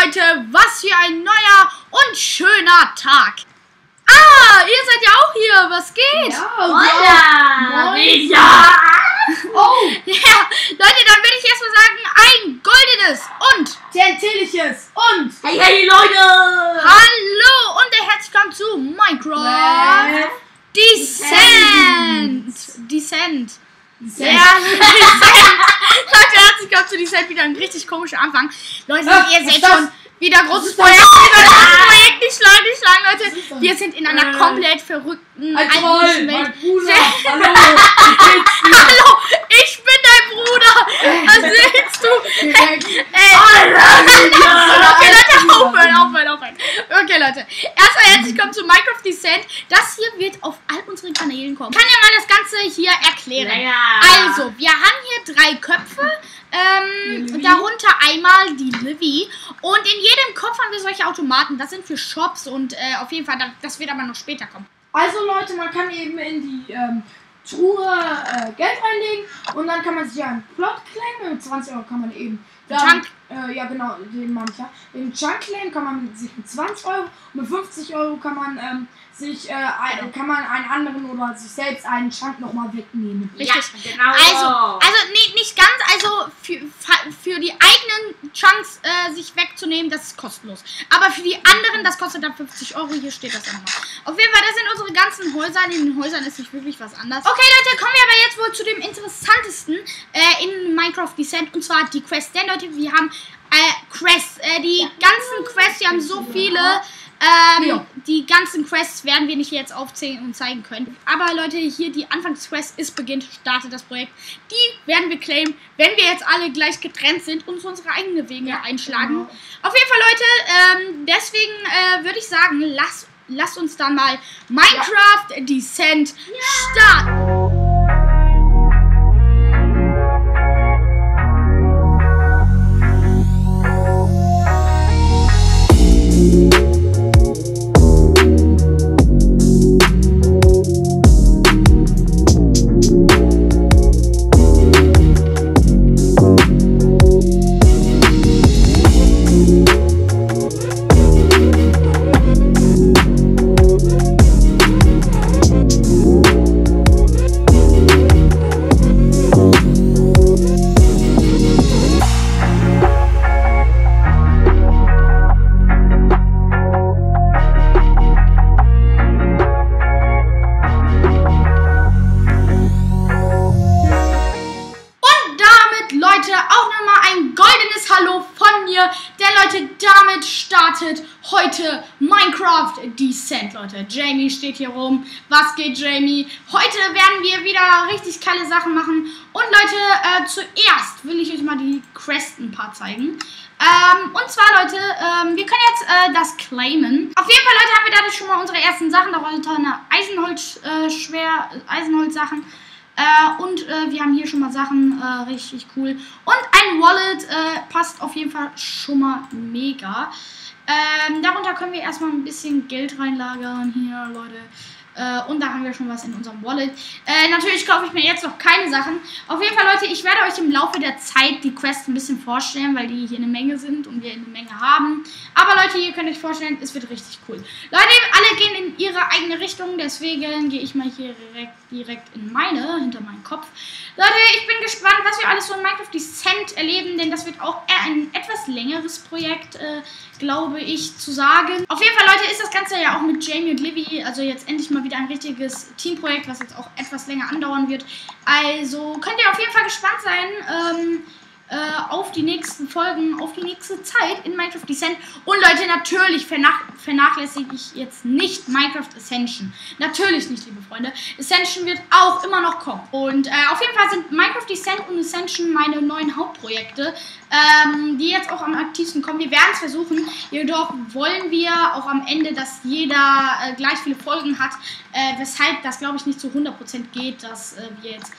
Leute, was für ein neuer und schöner Tag. Ah, ihr seid ja auch hier, was geht? Ja, ja. Oh. Ja, Leute, dann würde ich erstmal sagen, ein goldenes und TNT-liches und hey Leute! Hallo und herzlich willkommen zu Minecraft Descent. Ja, Leute, herzlich willkommen zu Descent, wieder ein richtig komischer Anfang. Leute, ihr seht schon, wieder großes Projekt, nicht schlagen, Leute. Wir sind in einer komplett verrückten alten Welt. Mein Bruder, Hallo, ich bin dein Bruder. Was willst du? Okay, Leute, aufhören. Okay, Leute. Erstmal herzlich willkommen zu Minecraft Descent. Das hier wird auf all unseren Kanälen kommen. Ich kann ja mal das Ganze hier erklären. Ja. Also, wir haben hier 3 Köpfe. Darunter einmal die Livy. Und in jedem Kopf haben wir solche Automaten. Das sind für Shops und auf jeden Fall, das wird aber noch später kommen. Also Leute, man kann eben in die Truhe Geld reinlegen und dann kann man sich einen Plot claimen. Mit 20 Euro kann man eben Chunk. ja genau, den mancher. Den Chunk claimen kann man sich mit 20 Euro und mit 50 Euro kann man kann man einen anderen oder sich selbst einen Chunk nochmal wegnehmen. Richtig. Ja, genau. Also nicht ganz, also für die eigenen Chunks sich wegzunehmen, das ist kostenlos. Aber für die anderen, das kostet dann 50 Euro. Hier steht das dann noch. Auf jeden Fall, das sind unsere ganzen Häuser. In den Häusern ist nicht wirklich was anderes. Okay, Leute, kommen wir aber jetzt wohl zu dem interessantesten in Minecraft Descent. Und zwar die Quest. Denn, Leute, wir haben Quests. Die ganzen Quests, wir haben so viele. Die ganzen Quests werden wir nicht jetzt aufzählen und zeigen können. Aber Leute, hier die Anfangsquest ist beginnt, startet das Projekt. Die werden wir claimen, wenn wir jetzt alle gleich getrennt sind und unsere eigenen Wege einschlagen. Genau. Auf jeden Fall, Leute, deswegen würde ich sagen, lasst uns dann mal Minecraft Descent starten. Damit startet heute Minecraft Descent, Leute. Jamie steht hier rum. Was geht, Jamie? Heute werden wir wieder richtig geile Sachen machen. Und Leute, zuerst will ich euch mal die Quest ein paar zeigen. Und zwar, Leute, wir können jetzt das claimen. Auf jeden Fall, Leute, haben wir dadurch schon mal unsere ersten Sachen. Darunter eine Eisenholz-Sachen. Und wir haben hier schon mal Sachen, richtig cool. Und ein Wallet passt auf jeden Fall schon mal mega. Darunter können wir erstmal ein bisschen Geld reinlagern hier, Leute. Und da haben wir schon was in unserem Wallet. Natürlich kaufe ich mir jetzt noch keine Sachen. Auf jeden Fall, Leute, ich werde euch im Laufe der Zeit die Quest ein bisschen vorstellen, weil die hier eine Menge sind und wir eine Menge haben. Aber Leute, ihr könnt euch vorstellen, es wird richtig cool. Leute, alle gehen in ihre eigene Richtung, deswegen gehe ich mal hier direkt in hinter meinen Kopf. Leute, ich bin gespannt, was wir alles so in Minecraft Descent erleben, denn das wird auch ein etwas längeres Projekt, glaube ich, zu sagen. Auf jeden Fall, Leute, ist das Ganze ja auch mit Jamie und Livy, also jetzt endlich mal wieder ein richtiges Teamprojekt, was jetzt auch etwas länger andauern wird. Also könnt ihr auf jeden Fall gespannt sein auf die nächsten Folgen, auf die nächste Zeit in Minecraft Descent. Und Leute, natürlich vernachlässige ich jetzt nicht Minecraft Ascension. Natürlich nicht, liebe Freunde. Ascension wird auch immer noch kommen. Und auf jeden Fall sind Minecraft Descent und Ascension meine neuen Hauptprojekte, die jetzt auch am aktivsten kommen. Wir werden es versuchen, jedoch wollen wir auch am Ende, dass jeder gleich viele Folgen hat, weshalb das, glaube ich, nicht zu 100% geht, dass wir jetzt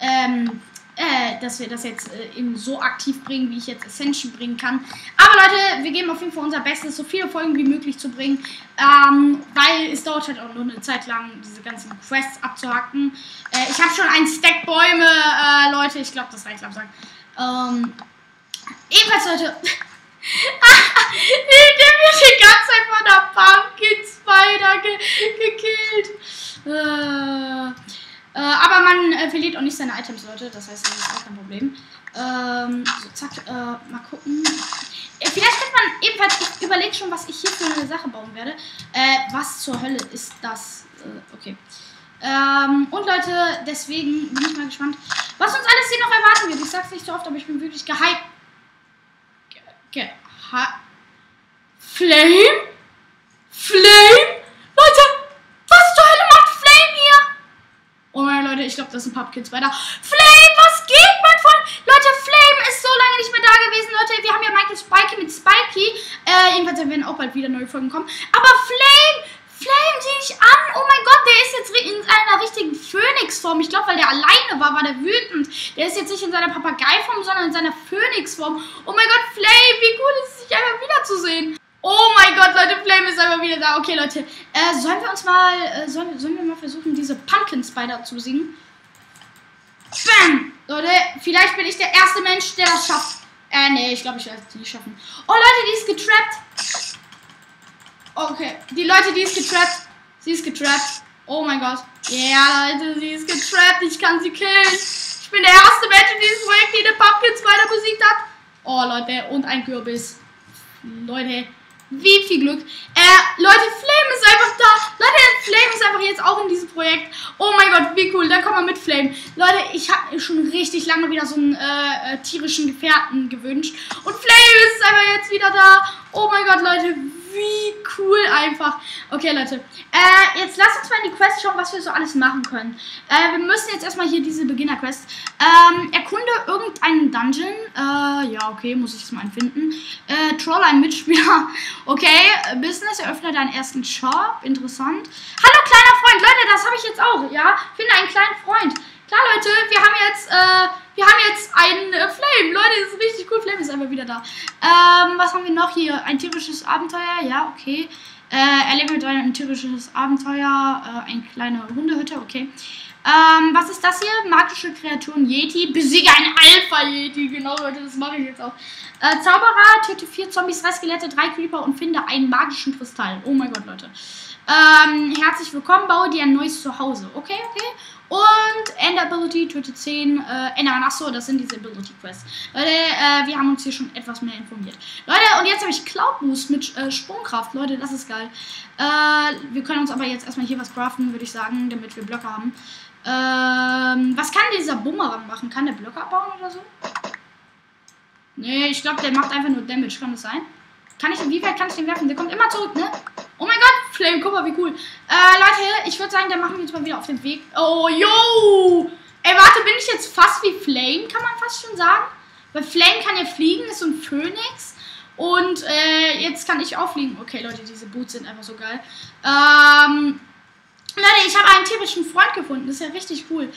das jetzt eben so aktiv bringen, wie ich jetzt Ascension bringen kann. Aber Leute, wir geben auf jeden Fall unser Bestes, so viele Folgen wie möglich zu bringen, weil es dauert halt auch nur eine Zeit lang, diese ganzen Quests abzuhacken. Ich habe schon einen Stack Bäume, Leute, ich glaube, das reicht langsam. Ebenfalls, Leute, Aber man verliert auch nicht seine Items, Leute. Das heißt, das ist auch kein Problem. So, zack, mal gucken. Vielleicht könnte man ebenfalls, ich überlege schon, was ich hier für eine Sache bauen werde. Was zur Hölle ist das? Okay. Und Leute, deswegen bin ich mal gespannt, was uns alles hier noch erwarten wird. Ich sag's nicht so oft, aber ich bin wirklich gehypt. Flame? Flame? Leute, was zur Hölle macht Flame hier? Oh mein Leute, ich glaube, das ist ein Pumpkin Spider. Flame, was geht, mein Freund? Leute, Flame ist so lange nicht mehr da gewesen, Leute. Wir haben ja Michael Spikey mit Spikey. Jedenfalls werden auch bald wieder neue Folgen kommen. Aber Flame, sieh dich an. Oh mein Gott, der ist jetzt in einer richtigen Phönixform. Ich glaube, weil der alleine war der wütend. Der ist jetzt nicht in seiner Papageiform, sondern in seiner Phönixform. Oh mein Gott, Flame, wie cool ist es, dich einfach wiederzusehen. Oh mein Gott, Leute, Flame ist einfach wieder da. Okay, Leute, sollen wir mal versuchen, diese Pumpkin Spider zu besiegen? Bam! Leute, vielleicht bin ich der erste Mensch, der das schafft. Nee, ich glaube, ich werde es nicht schaffen. Oh, Leute, die ist getrappt. Okay, die Leute, die ist getrappt. Sie ist getrappt. Oh mein Gott. Ja, Leute, sie ist getrappt. Ich kann sie killen. Ich bin der erste Mensch in diesem Projekt, der den Pumpkin Spider besiegt hat. Oh, Leute, und ein Kürbis. Leute, wie viel Glück. Leute, Flame ist einfach da. Leute, Flame ist einfach jetzt auch in diesem Projekt. Oh mein Gott, wie cool. Dann kommen wir mit Flame. Leute, ich habe mir schon richtig lange wieder so einen tierischen Gefährten gewünscht. Und Flame ist einfach jetzt wieder da. Oh mein Gott, Leute, wie cool einfach. Okay, Leute. Jetzt lasst uns mal in die Quest schauen, was wir so alles machen können. Wir müssen jetzt erstmal hier diese Beginner-Quest. Erkunde irgendeinen Dungeon. Ja, okay, muss ich jetzt mal finden. Troll einen Mitspieler. Okay, Business, eröffne deinen ersten Shop. Interessant. Hallo, kleiner Freund. Leute, das habe ich jetzt auch. Ja, finde einen kleinen Freund. Klar, Leute, wir haben jetzt einen Flame. Leute, das ist richtig cool. Flame ist einfach wieder da. Was haben wir noch hier? Ein tierisches Abenteuer. Ja, okay. Erlebe mit ein tierisches Abenteuer. Eine kleine Hundehütte. Okay. Was ist das hier? Magische Kreaturen Yeti. Besiege einen Alpha-Yeti. Genau, Leute, das mache ich jetzt auch. Zauberer, töte 4 Zombies, 3 Skelette, 3 Creeper und finde einen magischen Kristall. Oh mein Gott, Leute. Herzlich willkommen. Baue dir ein neues Zuhause. Okay, okay. Und End Ability, töte 10 Enderman. Achso, das sind diese Ability Quests. Leute, wir haben uns hier schon etwas mehr informiert. Leute, und jetzt habe ich Cloud Boost mit Sprungkraft. Leute, das ist geil. Wir können uns aber jetzt erstmal hier was craften, würde ich sagen, damit wir Blöcke haben. Was kann dieser Bumerang machen? Kann der Blöcke abbauen oder so? Nee, ich glaube, der macht einfach nur Damage. Kann das sein? Wie weit kann ich den werfen? Der kommt immer zurück, ne? Oh mein Gott, Flame, guck mal, wie cool. Leute, ich würde sagen, dann machen wir uns mal wieder auf den Weg. Oh, yo! Ey, warte, bin ich jetzt fast wie Flame, kann man fast schon sagen? Weil Flame kann ja fliegen, ist so ein Phönix. Und jetzt kann ich auch fliegen. Okay, Leute, diese Boots sind einfach so geil. Leute, ich habe einen tierischen Freund gefunden. Das ist ja richtig cool.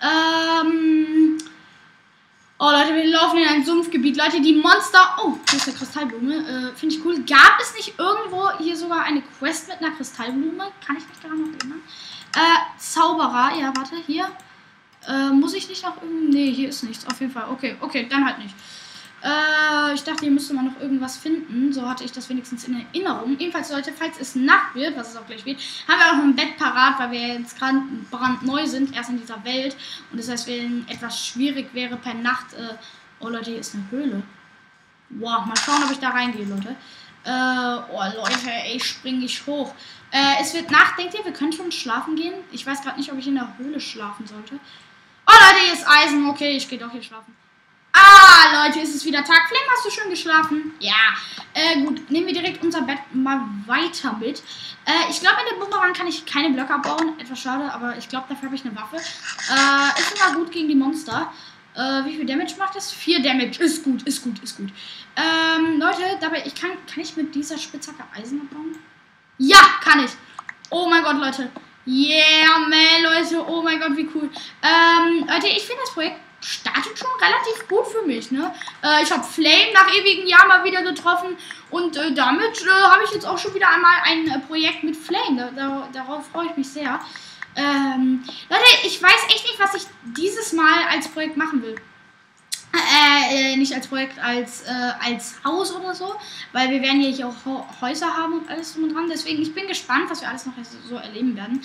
Oh, Leute, wir laufen in ein Sumpfgebiet. Leute, die Monster... Oh, hier ist eine Kristallblume. Finde ich cool. Gab es nicht irgendwo hier sogar eine Quest mit einer Kristallblume? Kann ich mich daran noch erinnern? Zauberer. Ja, warte, hier. Muss ich nicht noch irgendwie... Nee, hier ist nichts. Auf jeden Fall. Okay, okay, dann halt nicht. Ich dachte, hier müsste man noch irgendwas finden. So hatte ich das wenigstens in Erinnerung. Jedenfalls, Leute, falls es Nacht wird, was es auch gleich wird, haben wir auch noch ein Bett parat, weil wir jetzt gerade brandneu sind, erst in dieser Welt. Und das heißt, wenn etwas schwierig wäre per Nacht... Oh, Leute, hier ist eine Höhle. Wow, mal schauen, ob ich da reingehe, Leute. Oh, Leute, ey, springe ich hoch. Es wird Nacht, denkt ihr, wir können schon schlafen gehen? Ich weiß gerade nicht, ob ich in der Höhle schlafen sollte. Oh, Leute, hier ist Eisen. Okay, ich gehe doch hier schlafen. Ah, Leute, ist es wieder Tag. Flame, hast du schön geschlafen? Ja. Gut, nehmen wir direkt unser Bett mal weiter mit. Ich glaube, in der Bumerang kann ich keine Blöcke abbauen. Etwas schade, aber ich glaube, dafür habe ich eine Waffe. Ist immer gut gegen die Monster. Wie viel Damage macht das? 4 Damage. Ist gut, ist gut, ist gut. Leute, dabei, kann ich mit dieser Spitzhacke Eisen abbauen? Ja, kann ich. Oh mein Gott, Leute. Yeah, man, Leute. Oh mein Gott, wie cool. Leute, ich finde das Projekt startet schon relativ gut für mich, ne? Ich habe Flame nach ewigen Jahren mal wieder getroffen und damit habe ich jetzt auch schon wieder einmal ein Projekt mit Flame. Darauf freue ich mich sehr. Leute, ich weiß echt nicht, was ich dieses Mal als Projekt machen will. Nicht als Projekt, als Haus oder so, weil wir werden hier auch Häuser haben und alles drum und dran. Deswegen, ich bin gespannt, was wir alles noch so erleben werden.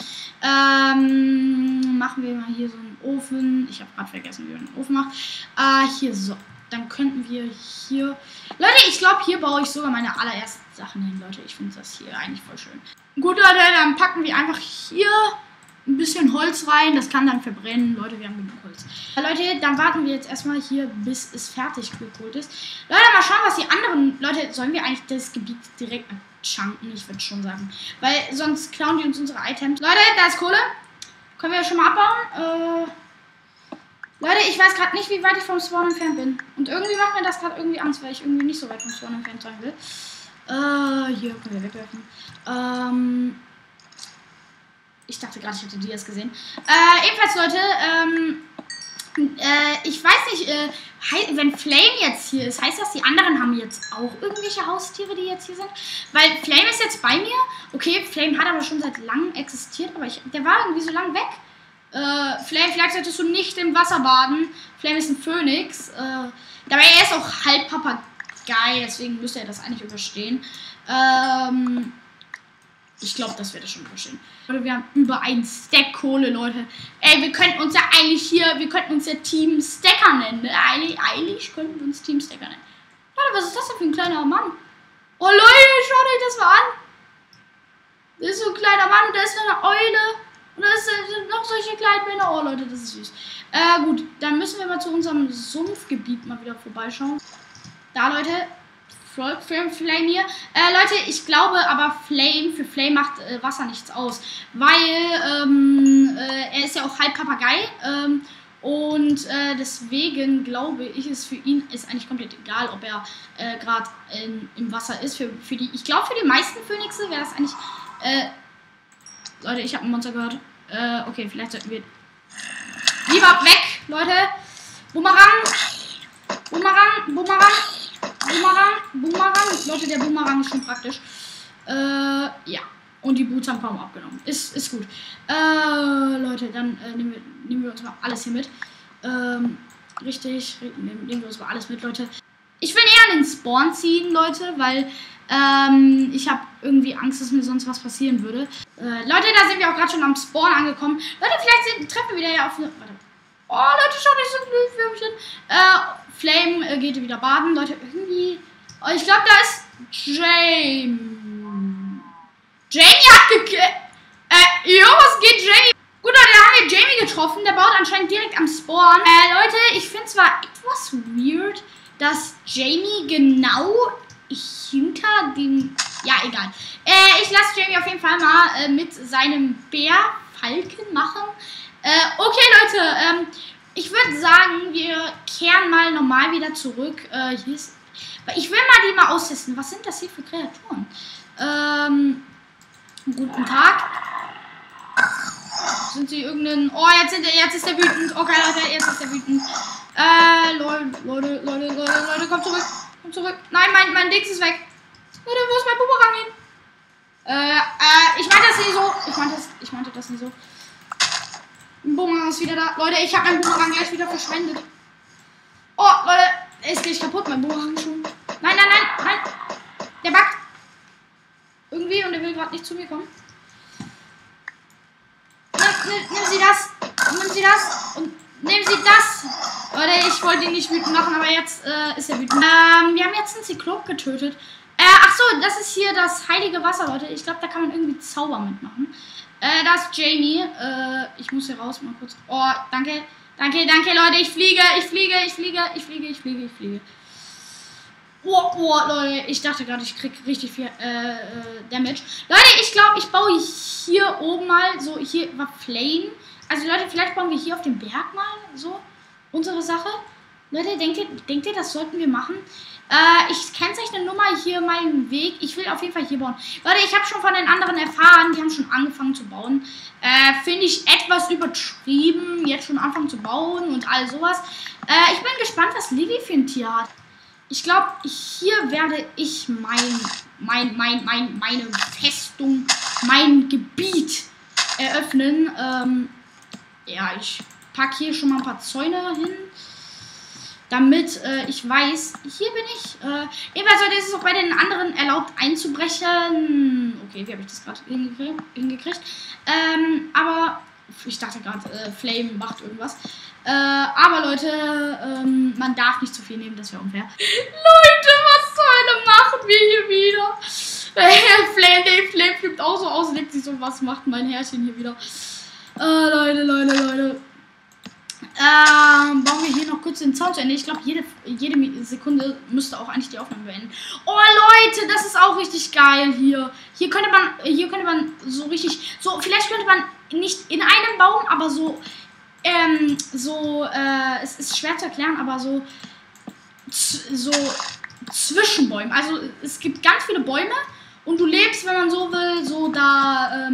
Machen wir mal hier so einen Ofen. Ich habe gerade vergessen, wie man einen Ofen macht. Hier so. Dann könnten wir hier... Leute, ich glaube, hier baue ich sogar meine allerersten Sachen hin, Leute. Ich finde das hier eigentlich voll schön. Gut, Leute, dann packen wir einfach hier ein bisschen Holz rein. Das kann dann verbrennen. Leute, wir haben genug Holz. Leute, dann warten wir jetzt erstmal hier, bis es fertig geholt ist. Leute, mal schauen, was die anderen... Leute, sollen wir eigentlich das Gebiet direkt chunken? Ich würde schon sagen. Weil sonst klauen die uns unsere Items. Leute, da ist Kohle. Können wir schon mal abbauen? Leute, ich weiß gerade nicht, wie weit ich vom Spawn entfernt bin. Und irgendwie macht mir das gerade irgendwie Angst, weil ich irgendwie nicht so weit vom Spawn entfernt sein will. Hier können wir wegwerfen. Ich dachte gerade, ich hätte die jetzt gesehen. Ebenfalls, Leute, ich weiß nicht, wenn Flame jetzt hier ist, heißt das, die anderen haben jetzt auch irgendwelche Haustiere, die jetzt hier sind? Weil Flame ist jetzt bei mir. Okay, Flame hat aber schon seit langem existiert, aber der war irgendwie so lang weg. Flame, vielleicht solltest du nicht im Wasser baden. Flame ist ein Phönix. Dabei er ist auch halb Papagei, deswegen müsste er das eigentlich überstehen. Ich glaube, das wird er schon überstehen. Leute, wir haben über einen Stack Kohle, Leute. Ey, wir könnten uns ja eigentlich hier, wir könnten uns ja Team Stacker nennen. Eigentlich könnten wir uns Team Stacker nennen. Leute, was ist das denn für ein kleiner Mann? Oh Leute, schaut euch das mal an. Das ist so ein kleiner Mann und da ist noch eine Eule. Und da sind noch solche kleinen Männer. Oh Leute, das ist süß. Gut, dann müssen wir mal zu unserem Sumpfgebiet mal wieder vorbeischauen. Da, Leute, Flame hier. Leute, ich glaube aber für Flame macht Wasser nichts aus. Weil er ist ja auch halb Papagei. Und deswegen glaube ich, ist für ihn ist eigentlich komplett egal, ob er gerade im Wasser ist. Ich glaube, für die meisten Phönixe wäre das eigentlich... Leute, ich habe ein Monster gehört. Okay, vielleicht sollten wir lieber weg, Leute. Boomerang. Boomerang. Boomerang. Boomerang. Boomerang. Leute, der Boomerang ist schon praktisch. Ja. Und die Boots haben kaum abgenommen. Ist gut. Leute, dann nehmen wir uns mal alles hier mit. Richtig. Nehmen wir uns mal alles mit, Leute. Ich will eher an den Spawn ziehen, Leute, weil ich habe irgendwie Angst, dass mir sonst was passieren würde. Leute, da sind wir auch gerade schon am Spawn angekommen. Leute, vielleicht treffen wir wieder ja auf eine... Warte. Oh, Leute, schaut euch so ein Würmchen. Flame geht wieder baden. Leute, irgendwie... Oh, ich glaube, da ist Jamie. Jamie hat jo, was geht, Jamie? Gut, Leute, da haben wir Jamie getroffen. Der baut anscheinend direkt am Spawn. Leute, ich finde zwar etwas weird, dass Jamie genau hinter dem... Ja, egal. Ich lasse Jamie auf jeden Fall mal mit seinem Bärfalken machen. Okay, Leute. Ich würde sagen, wir kehren mal normal wieder zurück. Hier ist... Ich will mal die mal austesten. Was sind das hier für Kreaturen? Guten Tag. Sind sie irgendein... Oh, jetzt ist der wütend. Okay, Leute, jetzt ist der wütend. Leute, kommt zurück. Kommt zurück. Nein, mein Dings ist weg. Leute, wo ist mein Boomerang hin? Ich meinte das nicht so. Ich meinte das nicht so. Ein Boomerang ist wieder da. Leute, ich habe meinen Boomerang gleich wieder verschwendet. Oh, Leute, er ist gleich kaputt, mein Boomerang schon. Nein. Der backt. Irgendwie und er will gerade nicht zu mir kommen. Nimm Sie das. Nimm Sie das. Und nehmen Sie das. Leute, ich wollte ihn nicht wütend machen, aber jetzt ist er wütend. Wir haben jetzt einen Zyklop getötet. Ach so, das ist hier das heilige Wasser, Leute. Ich glaube, da kann man irgendwie Zauber mitmachen. Da ist Jamie. Ich muss hier raus, mal kurz. Oh, danke. Danke, Leute. Ich fliege. Oh, Leute. Ich dachte gerade, ich krieg richtig viel Damage. Leute, ich glaube, ich baue hier oben mal so, hier war Flame. Also, Leute, vielleicht bauen wir hier auf dem Berg mal so unsere Sache. Leute, denkt ihr, das sollten wir machen? Ich kennzeichne nur mal hier meinen Weg. Ich will auf jeden Fall hier bauen. Leute, ich habe schon von den anderen erfahren, die haben schon angefangen zu bauen. Finde ich etwas übertrieben, jetzt schon anfangen zu bauen und all sowas. Ich bin gespannt, was Lilly für ein Tier hat. Ich glaube, hier werde ich meine Festung, mein Gebiet eröffnen. Ja, ich packe hier schon mal ein paar Zäune hin. damit ich weiß, hier bin ich. Ebenfalls Leute, ist es auch bei den anderen erlaubt einzubrechen. Okay, wie habe ich das gerade hingekriegt? Aber ich dachte gerade, Flame macht irgendwas. Aber Leute, man darf nicht zu viel nehmen, das wäre unfair. Leute, was zur Hölle machen wir hier wieder? Flame flippt auch so aus, legt sich so, was macht mein Herrchen hier wieder? Leute. Bauen wir hier noch kurz den Zaun zu Ende. Ich glaube, jede Sekunde müsste auch eigentlich die Aufnahme beenden. Oh Leute, das ist auch richtig geil hier. Hier könnte man so richtig, vielleicht könnte man nicht in einem Baum, aber es ist schwer zu erklären, aber so zwischen Bäumen. Also es gibt ganz viele Bäume und du lebst, wenn man so will, so da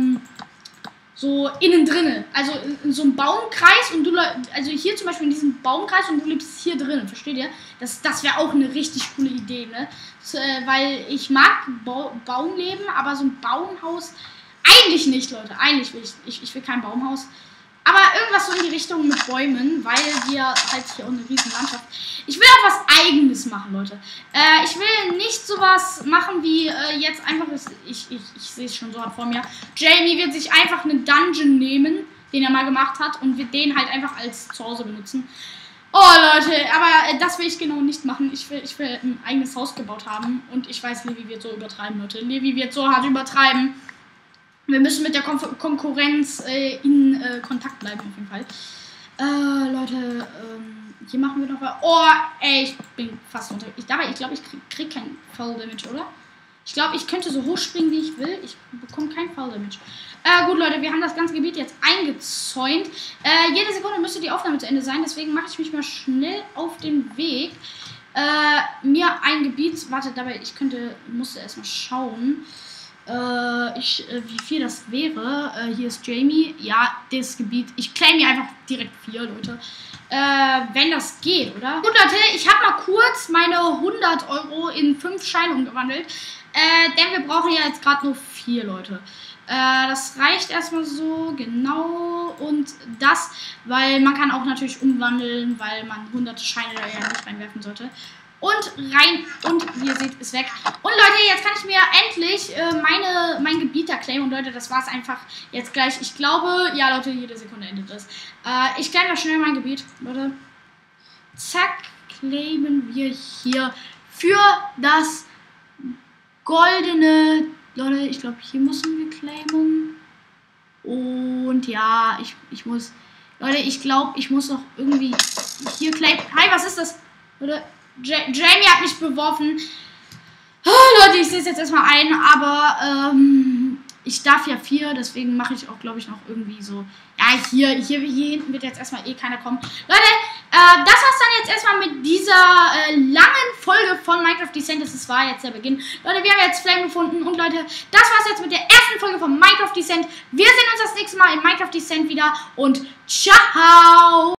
so innen drinne. Also in so einem Baumkreis und also hier zum Beispiel in diesem Baumkreis und du lebst hier drinnen, versteht ihr? Das wäre auch eine richtig coole Idee, ne? Weil ich mag Baumleben, aber so ein Baumhaus eigentlich nicht, Leute. Eigentlich will ich will kein Baumhaus. Aber irgendwas so in die Richtung mit Bäumen, weil wir halt hier auch eine riesen Landschaft. Ich will auch was Eigenes machen, Leute. Ich will nicht sowas machen wie jetzt einfach, ich sehe es schon so vor mir. Jamie wird sich einfach einen Dungeon nehmen, den er mal gemacht hat, und wird den halt einfach als Zuhause benutzen. Oh Leute, aber das will ich genau nicht machen. Ich will ein eigenes Haus gebaut haben und ich weiß, Levi wird so übertreiben, Leute. Levi wird so hart übertreiben. Wir müssen mit der Konkurrenz in Kontakt bleiben, auf jeden Fall. Leute, hier machen wir noch was. Oh, ey, ich bin fast runter. Ich glaube, ich krieg kein Fall Damage, oder? Ich glaube, ich könnte so hoch springen, wie ich will. Ich bekomme kein Fall Damage. Gut, Leute, wir haben das ganze Gebiet jetzt eingezäunt. Jede Sekunde müsste die Aufnahme zu Ende sein. Deswegen mache ich mich mal schnell auf den Weg. Mir ein Gebiet... Warte, dabei, musste erstmal schauen. Wie viel das wäre. Hier ist Jamie. Ja, das Gebiet. Ich claim hier einfach direkt 4, Leute. Wenn das geht, oder? Gut, Leute, ich habe mal kurz meine 100 Euro in 5 Scheine umgewandelt. Denn wir brauchen ja jetzt gerade nur 4, Leute. Das reicht erstmal so, genau. Und das, weil man kann auch natürlich umwandeln, weil man 100 Scheine da ja nicht reinwerfen sollte. Und wie ihr seht, ist weg. Und Leute, jetzt kann ich mir endlich mein Gebiet da claimen. Und Leute, das war's einfach jetzt gleich. Ich glaube, ja Leute, jede Sekunde endet das. Ich claim mal schnell mein Gebiet, Leute. Zack, claimen wir hier für das goldene... Leute, ich glaube, hier müssen wir claimen. Und ja, ich muss... Leute, ich glaube, ich muss noch irgendwie hier claimen. Hi, was ist das? Leute... Jamie hat mich beworfen. Oh, Leute, ich sehe es jetzt erstmal ein, aber ich darf ja 4, deswegen mache ich auch, glaube ich, noch irgendwie so. Ja, hier hinten wird jetzt erstmal keiner kommen. Leute, das war's dann jetzt erstmal mit dieser langen Folge von Minecraft Descent. Das war jetzt der Beginn. Leute, wir haben jetzt Flame gefunden und Leute, das war's jetzt mit der ersten Folge von Minecraft Descent. Wir sehen uns das nächste Mal in Minecraft Descent wieder und ciao!